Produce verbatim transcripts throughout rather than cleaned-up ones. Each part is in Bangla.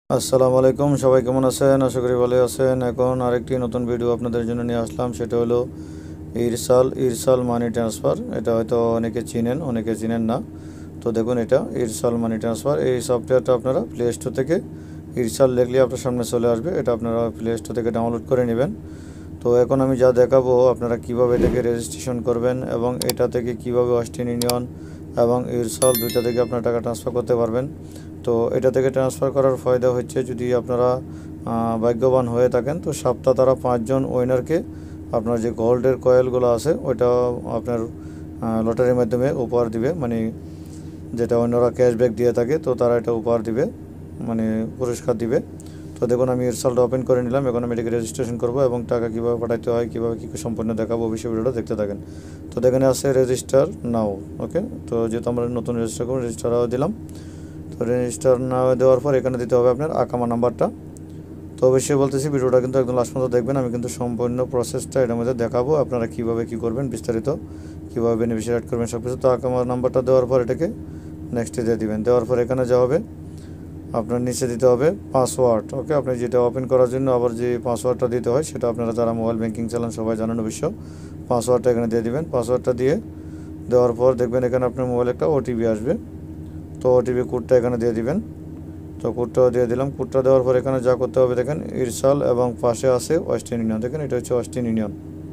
আসসালামু আলাইকুম, সবাই কেমন আছেন? আশা করি ভালো আছেন। এখন আরেকটি নতুন ভিডিও আপনাদের জন্য নিয়ে আসলাম, সেটা হলো ইরসাল ইরসাল মানি ট্রান্সফার। এটা হয়তো অনেকে চিনেন, অনেকে চিনেন না। তো দেখুন, এটা ইরসাল মানি ট্রান্সফার। এই সফটওয়্যারটা আপনারা প্লে স্টোর থেকে ইরসাল লিখলে আপনার সামনে চলে আসবে। এটা আপনারা প্লে স্টোর থেকে ডাউনলোড করে নেবেন। তো এখন আমি যা দেখাবো, আপনারা কিভাবে এটাকে রেজিস্ট্রেশন করবেন এবং এটা থেকে কিভাবে ওয়েস্টার্ন ইউনিয়ন এবং ইরসাল দুইটা থেকে আপনার টাকা ট্রান্সফার করতে পারবেন। তো এটা থেকে ট্রান্সফার করার ফায়দা হচ্ছে, যদি আপনারা ভাগ্যবান হয়ে থাকেন, তো সপ্তাহ তারা পাঁচজন উইনারকে আপনার যে গোল্ডের কয়েলগুলো আছে ওইটা আপনার লটারির মাধ্যমে উপহার দিবে, মানে যেটা অন্যরা ক্যাশব্যাক দিয়ে থাকে, তো তারা এটা উপহার দিবে, মানে পুরস্কার দিবে। তো দেখুন, আমি ইরসালটা ওপেন করে নিলাম। এখন আমি এটাকে রেজিস্ট্রেশন করবো এবং টাকা কীভাবে পাঠাতে হয়, কীভাবে কী সম্পূর্ণ দেখাবো, অবশ্যই ভিডিওটা দেখতে থাকেন। তো দেখেন আছে রেজিস্টার নাও। ওকে, তো যেহেতু আমরা নতুন রেজিস্টার করবো, রেজিস্টার দিলাম। তো রেজিস্টার না দেওয়ার পর এখানে দিতে হবে আপনার আকামা নাম্বারটা। তো অবশ্যই বলতেছি, ভিডিওটা কিন্তু একদম লাস্ট পর্যন্ত দেখবেন। আমি কিন্তু সম্পূর্ণ প্রসেসটা এটার মধ্যে দেখাবো, আপনারা কীভাবে কী করবেন, বিস্তারিত কীভাবে বেনিফিশিয়ারি অ্যাড করবেন সব কিছু। তো আকামা নাম্বারটা দেওয়ার পর এটাকে নেক্সটে দিয়ে দিবেন। দেওয়ার পর এখানে যা হবে, আপনার নিচে দিতে হবে পাসওয়ার্ড। ওকে, আপনি যেটা ওপেন করার জন্য আবার যে পাসওয়ার্ডটা দিতে হয়, সেটা আপনারা যারা মোবাইল ব্যাঙ্কিং চালান সবাই জানেন অবশ্য। পাসওয়ার্ডটা এখানে দিয়ে দিবেন। পাসওয়ার্ডটা দিয়ে দেওয়ার পর দেখবেন এখানে আপনার মোবাইলে একটা ওটিপি আসবে। তো ওটিপি কোডটা এখানে দিয়ে দিবেন। তো কোডটাও দিয়ে দিলাম। কোডটা দেওয়ার পর এখানে যা করতে হবে দেখেন, ইরসাল এবং পাশে আছে ওয়েস্টার্ন ইউনিয়ন। দেখেন, এটা হচ্ছে ওয়েস্টার্ন ইউনিয়ন।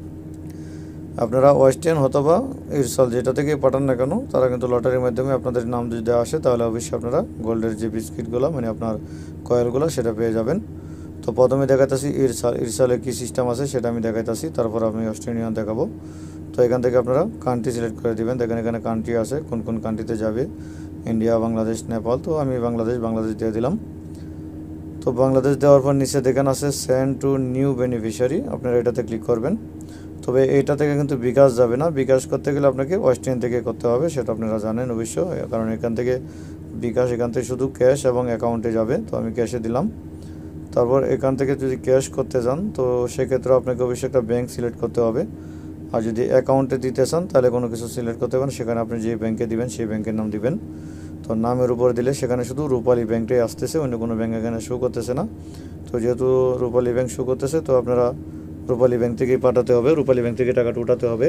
আপনারা ওয়েস্টার্ন অথবা ইরসাল যেটা থেকে পাঠান না কেন, তারা কিন্তু লটারির মাধ্যমে আপনাদের নাম যদি দেওয়া আসে, তাহলে অবশ্যই আপনারা গোল্ডের যে বিস্কিটগুলো, মানে আপনার কয়েলগুলো, সেটা পেয়ে যাবেন। তো প্রথমে দেখাইতেছি ইরসাল। ইরসালে কী সিস্টেম আছে সেটা আমি দেখাইতেছি, তারপর আমি ওয়েস্টার্ন ইউনিয়ন দেখাবো। তো এখান থেকে আপনারা কান্ট্রি সিলেক্ট করে দেবেন। দেখেন এখানে কান্ট্রি আছে, কোন কোন কান্ট্রিতে যাবে, ইন্ডিয়া, বাংলাদেশ, নেপাল। তো আমি বাংলাদেশ বাংলাদেশ দিয়ে দিলাম। তো বাংলাদেশ দেওয়ার পর নিচে দেখেন আছে সেন্ড টু নিউ বেনিফিশিয়ারি, আপনারা এটাতে ক্লিক করবেন। তবে এইটা থেকে কিন্তু বিকাশ যাবে না। বিকাশ করতে গেলে আপনাকে ওয়েস্টার্ন থেকে করতে হবে, সেটা আপনারা জানেন অবশ্য, কারণ এখান থেকে বিকাশ, এখান থেকে শুধু ক্যাশ এবং অ্যাকাউন্টে যাবে। তো আমি ক্যাশে দিলাম। তারপর এখান থেকে যদি ক্যাশ করতে চান, তো সেক্ষেত্রে আপনাকে অবশ্যই একটা ব্যাঙ্ক সিলেক্ট করতে হবে। আর যদি অ্যাকাউন্টে দিতে চান, তাহলে কোনো কিছু সিলেক্ট করতে পারেন। সেখানে আপনি যে ব্যাঙ্কে দিবেন সেই ব্যাঙ্কের নাম দিবেন। তো নামের উপর দিলে সেখানে শুধু রূপালী ব্যাঙ্কটাই আসতেছে, অন্য কোনো ব্যাঙ্ক এখানে শো করতেছে না। তো যেহেতু রূপালী ব্যাঙ্ক শো করতেছে, তো আপনারা রূপালী ব্যাঙ্ক থেকেই পাঠাতে হবে, রূপালী ব্যাঙ্ক থেকে টাকাটা উঠাতে হবে।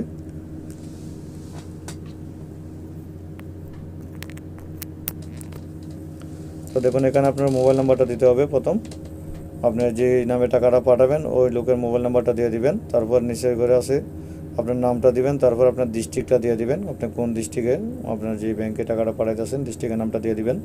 তো দেখুন, এখানে আপনার মোবাইল নাম্বারটা দিতে হবে প্রথম। আপনার যে নামে টাকাটা পাঠাবেন ওই লোকের মোবাইল নাম্বারটা দিয়ে দিবেন। তারপর নিচে করে আছে আপনার নামটা দিবেন। তারপর আপনার ডিস্ট্রিক্টটা দিয়ে দিবেন, আপনি কোন ডিস্ট্রিক্টে আপনার যে ব্যাংকে টাকাটা পাঠাইতেছেন ডিস্ট্রিক্টের নামটা দিয়ে দিবেন।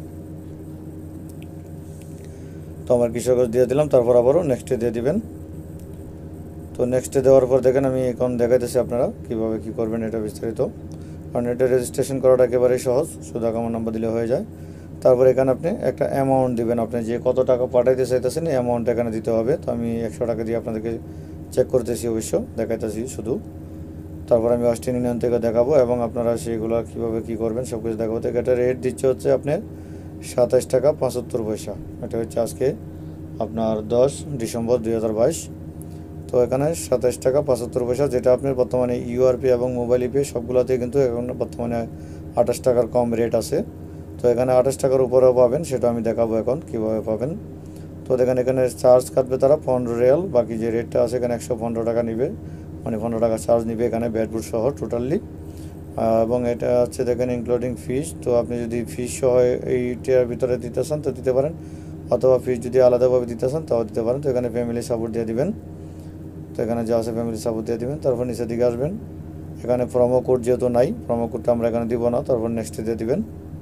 তো আমার কৃষকগঞ্জ দিয়ে দিলাম। তারপর আবারও নেক্সটে দিয়ে দিবেন। তো নেক্সটে দেওয়ার পর দেখেন আমি এখন দেখাইতেছি আপনারা কীভাবে কী করবেন এটা বিস্তারিত। কারণ এটা রেজিস্ট্রেশন করাটা একেবারেই সহজ, শুধু আকামার নাম্বার দিলে হয়ে যায়। তারপর এখানে আপনি একটা অ্যামাউন্ট দিবেন, আপনি যে কত টাকা পাঠাইতে চাইতেছেন এই অ্যামাউন্ট এখানে দিতে হবে। তো আমি একশো টাকা দিয়ে আপনাদেরকে চেক করতেছি, অবশ্য দেখাইতেছি শুধু। তারপর আমি ওয়েস্টার্ন ইউনিয়ন থেকে দেখাবো এবং আপনারা সেগুলো কীভাবে কী করবেন সব কিছু দেখাবো। তো এটা রেট দিচ্ছে হচ্ছে আপনার সাতাশ টাকা পঁচাত্তর পয়সা। এটা হচ্ছে আজকে আপনার দশ ডিসেম্বর দুই হাজার বাইশ। তো এখানে সাতাশ টাকা পঁচাত্তর পয়সা, যেটা আপনার বর্তমানে ইউআরপি এবং মোবাইল ইপে সবগুলোতে কিন্তু এখন বর্তমানে আঠাশ টাকার কম রেট আছে। তো এখানে আঠাশ টাকার উপরেও পাবেন, সেটা আমি দেখাবো এখন কীভাবে পাবেন। তো দেখেন এখানে চার্জ কাটবে তারা পনেরো রিয়াল, বাকি যে রেটটা আছে এখানে একশো পনেরো টাকা নিবে, মানে পনেরো টাকা চার্জ নিবে এখানে ব্যাটবুট সহ টোটালি। এবং এটা হচ্ছে দেখেন ইনক্লুডিং ফিস। তো আপনি যদি ফিস সহ এইটার ভিতরে দিতে চান তো দিতে পারেন, অথবা ফিস যদি আলাদাভাবে দিতে চান তাও দিতে পারেন। তো এখানে ফ্যামিলি সাপোর্ট দিয়ে দিবেন। তো এখানে যা আছে ফ্যামিলি সাপোর্ট দিয়ে দিবেন। তারপর নিচের দিকে আসবেন, এখানে প্রোমো কোড যেহেতু নাই, প্রোমো কোডটা আমরা এখানে দিব না। তারপর নেক্সটে দিয়ে দিবেন।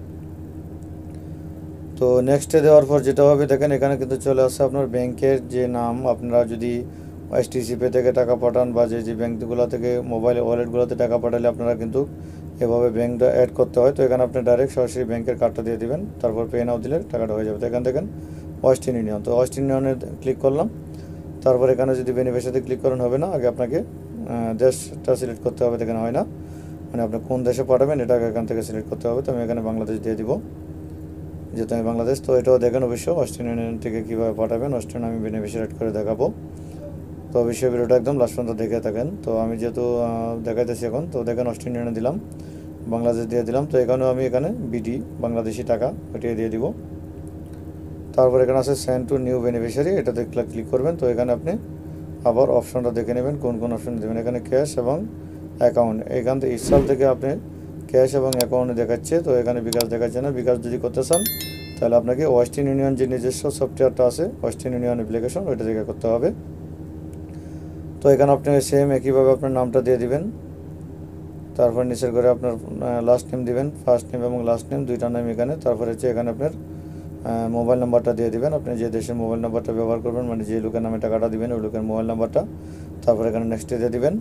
তো নেক্সটে দেওয়ার পর যেটা হবে দেখেন এখানে কিন্তু চলে আসছে আপনার ব্যাংকের যে নাম। আপনারা যদি এসটিসি পে থেকে টাকা পাঠান বা যে যে ব্যাঙ্কগুলো থেকে মোবাইল ওয়ালেটগুলোতে টাকা পাঠালে আপনারা কিন্তু এভাবে ব্যাঙ্কটা অ্যাড করতে হয়। তো এখানে আপনি ডাইরেক্ট সরাসরি ব্যাংকের কার্ডটা দিয়ে দিবেন, তারপর পে নাও দিলে টাকাটা হয়ে যাবে। তো এখান দেখেন ওয়েস্টার্ন ইউনিয়ন, তো ওয়েস্টার্ন ইউনিয়নে ক্লিক করলাম। তারপর এখানে যদি বেনিফিশিয়ারিতে ক্লিক করেন হবে না, আগে আপনাকে দেশটা সিলেক্ট করতে হবে। দেখেন হয় না, মানে আপনি কোন দেশে পাঠাবেন এটা এখান থেকে সিলেক্ট করতে হবে। তো আমি এখানে বাংলাদেশ দিয়ে দিব, যেহেতু আমি বাংলাদেশ। তো এটাও দেখেন অবশ্য ওয়েস্টার্ন ইউনিয়ন থেকে কীভাবে পাঠাবেন, ওয়েস্টার্ন আমি বেনিফিশিয়ারি অ্যাড করে দেখাবো। তো অবশ্যই ভিডিওটা একদম লাস্ট পর্যন্ত দেখে থাকেন। তো আমি যেহেতু দেখাইতেছি এখন, তো দেখেন ওয়েস্টার্ন ইউনিয়নে দিলাম, বাংলাদেশ দিয়ে দিলাম। তো এখানেও আমি এখানে বিডি বাংলাদেশি টাকা ওইটাই দিয়ে দিব। তারপর এখানে আছে সেন্ড টু নিউ বেনিফিশিয়ারি, এটাতে ক্লিক করবেন। তো এখানে আপনি আবার অপশনটা দেখে নেবেন কোন কোন অপশন দেবেন। এখানে ক্যাশ এবং অ্যাকাউন্ট, এখান থেকে ইরসাল থেকে আপনি ক্যাশ এবং অ্যাকাউন্টে দেখাচ্ছে, তো এখানে বিকাশ দেখাচ্ছে না। বিকাশ যদি করতে চান তাহলে আপনাকে ওয়েস্টার্ন ইউনিয়ন যে নিজস্ব সফটওয়্যারটা আছে ওয়েস্টার্ন ইউনিয়ন অ্যাপ্লিকেশন, ওইটা থেকে করতে হবে। তো এখানে আপনি সেম একইভাবে আপনার নামটা দিয়ে দিবেন, তারপর নিচের করে আপনার লাস্ট নেম দিবেন, ফার্স্ট নেম এবং লাস্ট নেম দুইটা নাম এখানে। তারপর হচ্ছে এখানে আপনার মোবাইল নাম্বারটা দিয়ে দিবেন, আপনি যে দেশের মোবাইল নাম্বারটা ব্যবহার করবেন, মানে যে লোকের নামে টাকাটা দিবেন ওই লোকের মোবাইল নাম্বারটা। তারপর এখানে নেক্সটে দিয়ে দিবেন।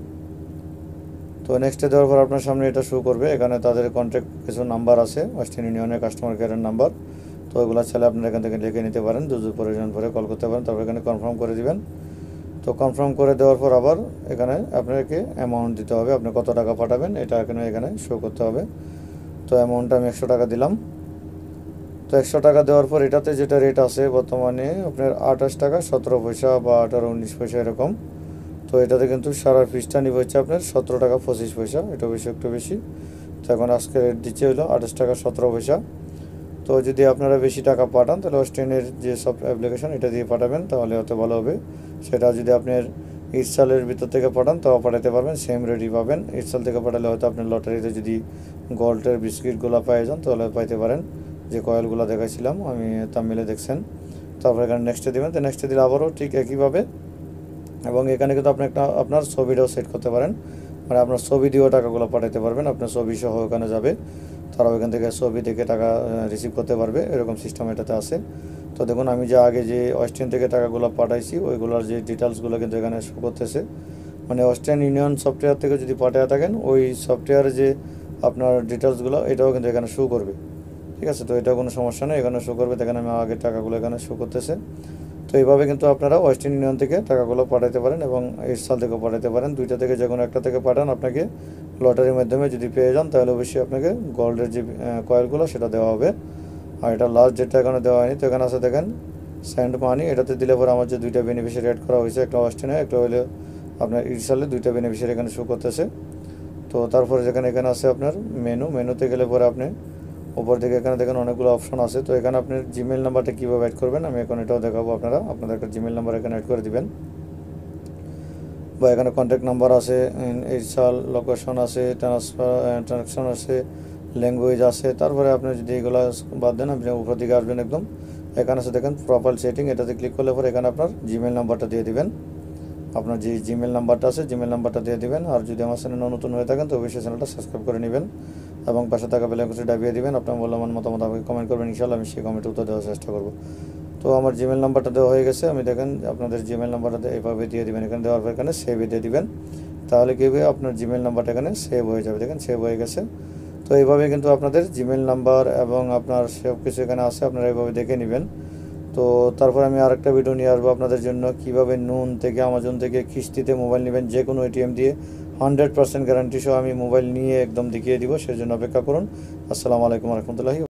তো নেক্সটে দেওয়ার পর আপনার সামনে এটা শো করবে, এখানে তাদের কন্ট্যাক্ট কিছু নাম্বার আছে ওয়েস্টার্ন ইউনিয়নের কাস্টমার কেয়ারের নাম্বার, তো ওইগুলো চাইলে আপনারা এখান থেকে লিখে নিতে পারেন, যদি প্রয়োজন পরে কল করতে পারেন। তারপর এখানে কনফার্ম করে দিবেন। তো কনফার্ম করে দেওয়ার পর আবার এখানে আপনাকে অ্যামাউন্ট দিতে হবে, আপনি কত টাকা পাঠাবেন এটা এখানে এখানে শো করতে হবে। তো অ্যামাউন্টটা আমি একশো টাকা দিলাম। তো একশো টাকা দেওয়ার পর এটাতে যেটা রেট আছে বর্তমানে আপনার আঠাশ টাকা সতেরো পয়সা বা আঠারো উনিশ পয়সা এরকম। তো এটাতে কিন্তু সারা ফিসটা নিবে হচ্ছে আপনার সতেরো টাকা পঁচিশ পয়সা, এটা বেশি একটু বেশি। তো এখন আজকে রেট দিচ্ছে হলো আঠাশ টাকা সতেরো পয়সা। তো যদি আপনারা বেশি টাকা পাঠান তাহলে ওয়েস্টার্নের যে সব অ্যাপ্লিকেশন এটা দিয়ে পাঠাবেন, তাহলে হয়তো ভালো হবে। সেটা যদি আপনার ইরসালের ভিতর থেকে পাঠান তাও পাঠাতে পারবেন, সেম রেটই পাবেন। ইরসাল থেকে পাঠালে হয়তো আপনি লটারিতে যদি গোল্ডের বিস্কিটগুলো পাই যান তাহলে পাইতে পারেন, যে কয়েলগুলো দেখাইছিলাম আমি তামিলে দেখছেন। তারপর এখানে নেক্সটে দেবেন। তো নেক্সটে দিলে আবারও ঠিক একইভাবে, এবং এখানে কিন্তু আপনি একটা আপনার ছবিটাও সেট করতে পারেন, মানে আপনার ছবি দিয়েও টাকাগুলো পাঠাতে পারবেন, আপনার ছবি সহ ওখানে যাবে, তারা ওইখান থেকে ছবি দেখে টাকা রিসিভ করতে পারবে, এরকম সিস্টেম এটাতে আছে। তো দেখুন আমি যে আগে যে ওয়েস্টার্ন থেকে টাকাগুলো পাঠাইছি ওইগুলোর যে ডিটেলসগুলো কিন্তু এখানে শো করতেছে, মানে ওয়েস্টার্ন ইউনিয়ন সফটওয়্যার থেকে যদি পাঠিয়ে থাকেন ওই সফটওয়্যারে যে আপনার ডিটেলসগুলো এটাও কিন্তু এখানে শো করবে, ঠিক আছে। তো এটা কোনো সমস্যা নেই, এখানে শো করবে, দেখেন আমি আগের টাকাগুলো এখানে শো করতেছে। তো এইভাবে কিন্তু আপনারা ওয়েস্টার্ন ইউনিয়ন থেকে টাকাগুলো পাঠাতে পারেন এবং ইরসাল থেকেও পাঠাতে পারেন, দুইটা থেকে যে কোনো একটা থেকে পাঠান। আপনাকে লটারির মাধ্যমে যদি পেয়ে যান তাহলে অবশ্যই আপনাকে গোল্ডের যে কয়েলগুলো সেটা দেওয়া হবে। আর এটা লাস্ট যেটা এখানে দেওয়া হয়নি, তো এখানে আছে দেখেন সেন্ড মানি, এটাতে দিলে পরে আমার যে দুইটা বেনিফিশিয়ারি অ্যাড করা হয়েছে, একটা ওয়েস্টার্নে একটা হলো আপনার ইরসালে, দুইটা বেনিফিশিয়ারি এখানে শো করতেছে। তো তারপরে যেখানে এখানে আছে আপনার মেনু, মেনুতে গেলে পরে আপনি উপর দিকে এখানে দেখেন অনেকগুলো অপশন আছে। তো এখানে আপনি জিমেল নাম্বারটা কীভাবে অ্যাড করবেন আমি এখন এটাও দেখাবো, আপনারা আপনাদের একটা জিমেল নাম্বার এখানে অ্যাড করে দিবেন, বা এখানে কন্ট্যাক্ট নাম্বার আছে, ইরসাল লোকেশন আছে, ট্রান্সফার ট্রানজাকশন আছে, ল্যাঙ্গুয়েজ আছে। তারপরে আপনি যদি এগুলো বাদ দেন আপনি উপর দিকে আসবেন একদম, এখানে আছে দেখেন প্রোফাইল সেটিং, এটাতে ক্লিক করলে পরে এখানে আপনার জিমেল নাম্বারটা দিয়ে দিবেন, আপনার যে জিমেল নাম্বারটা আছে জিমেল নাম্বারটা দিয়ে দিবেন। আর যদি আমার চ্যানেল নতুন হয়ে থাকেন তো অবশ্যই চ্যানেলটা সাবস্ক্রাইব করে নেবেন এবং পাশে থাকা বেল আইকনটি দাবিয়ে দিবেন। আপনার মূল্যবান মতামত আমাকে কমেন্ট করবেন, ইনশাআল্লাহ আমি সেই কমেন্টে উত্তর দেওয়ার চেষ্টা করব। তো আমার জিমেল নাম্বারটা দেওয়া হয়ে গেছে, আমি দেখেন আপনাদের জিমেল নাম্বারটা এইভাবে দিয়ে দিবেন, এখানে দেওয়ার পর এখানে সেভে দিয়ে দিবেন, তাহলে কী হবে আপনার জিমেল নাম্বারটা এখানে সেভ হয়ে যাবে, দেখেন সেভ হয়ে গেছে। তো এইভাবে কিন্তু আপনাদের জিমেল নাম্বার এবং আপনার সব কিছু এখানে আছে, আপনারা এইভাবে দেখে নেবেন। তো তারপর আমি আরেকটা ভিডিও নিয়ে আসবো আপনাদের জন্য, কীভাবে নুন থেকে আমাজন থেকে কিস্তিতে মোবাইল নেবেন যে কোনো এটিএম দিয়ে, হান্ড্রেড পার্সেন্ট গ্যারান্টি সহ আমি মোবাইল নিয়ে একদম দেখিয়ে দিব, সেজন্য অপেক্ষা করুন। আসসালামু আলাইকুম রহমতুল্লাহি।